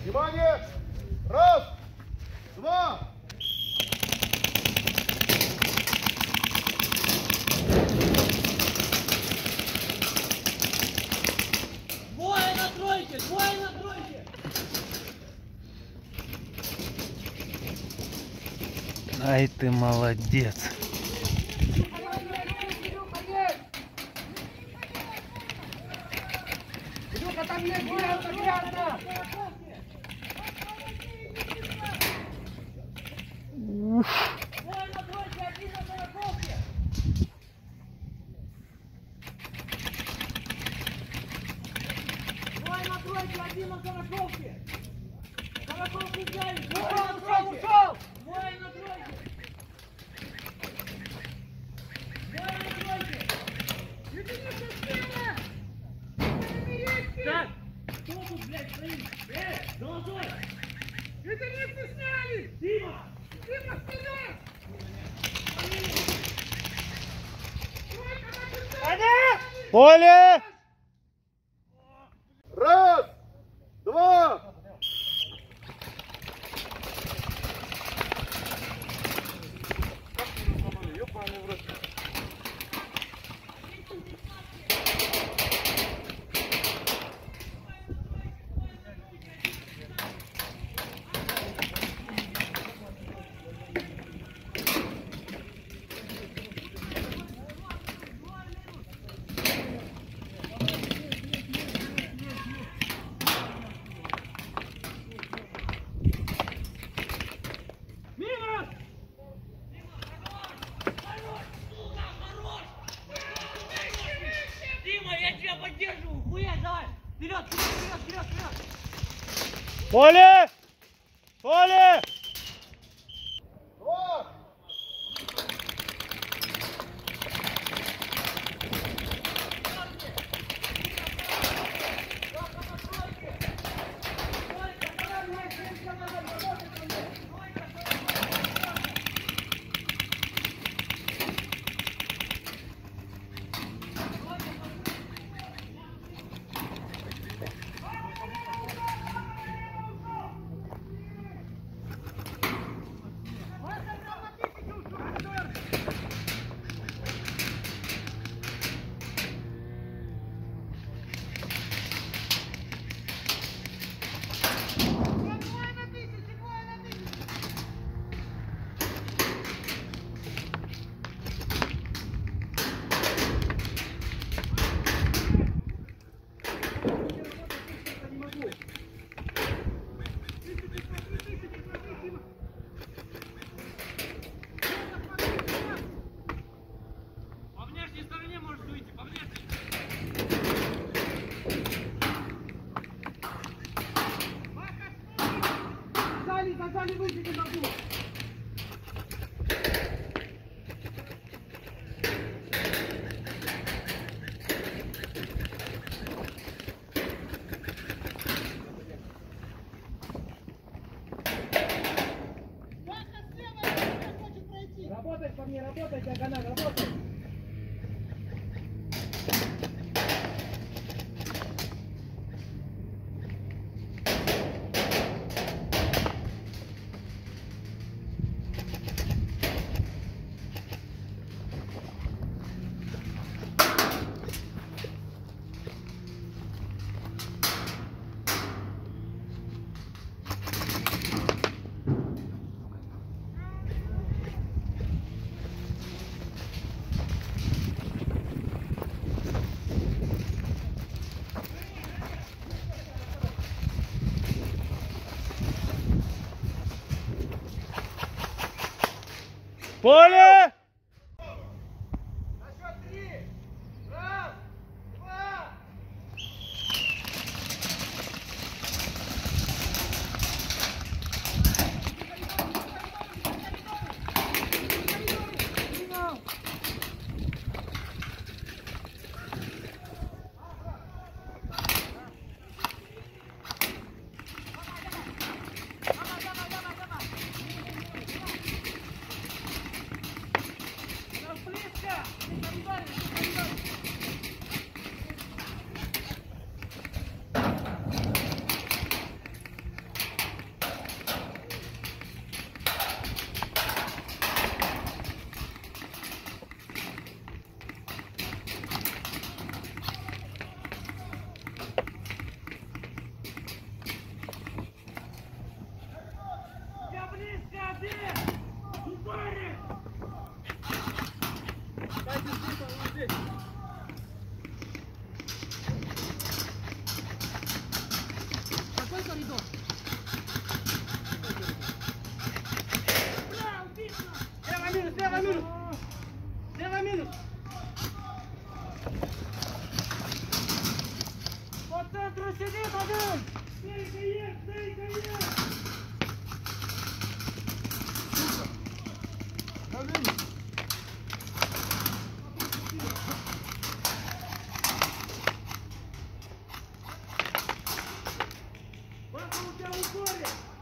Внимание! Раз, два. Двое на тройке, двое на тройке. Ай ты молодец. Илюха, там есть грязно, грязно. Двое на тройке, один на сороковке. Двое на тройке, один на сороковке. Сороковку взяли. Ушел. Двое на тройке. Двое на тройке. Так, кто тут, блядь, стоит? Золотой! Это не сняли! Дима! Дима, вперед! Поле! Раз, два. Дима, я тебя поддерживаю! Хуя, давай! Вперед, вперед, вперед, вперед! Поле! Поле! Два. По внешней стороне можешь выйти, по внешней. Зажали, выйти не могу. Работай по мне, работай, диагональ, работай. Поле! На счет три. Раз, два. Давай коридор. Браво, пишно. Лево минус, лево минус. Лево минус. По центру сидит один. Стейка есть, стейка есть. Папа, у тебя в упоре.